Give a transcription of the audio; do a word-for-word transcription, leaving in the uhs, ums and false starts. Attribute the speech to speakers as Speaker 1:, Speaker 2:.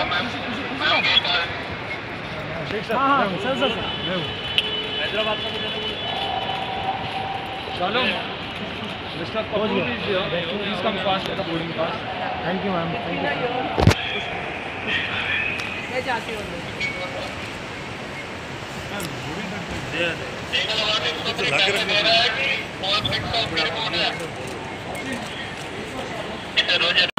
Speaker 1: हाँ हाँ sir sir Hyderabad का चलो mister Kapoor please come fast at the boarding pass.
Speaker 2: Thank you ma'am, thank you.
Speaker 3: मैं जाती हूँ। लग रहा है कि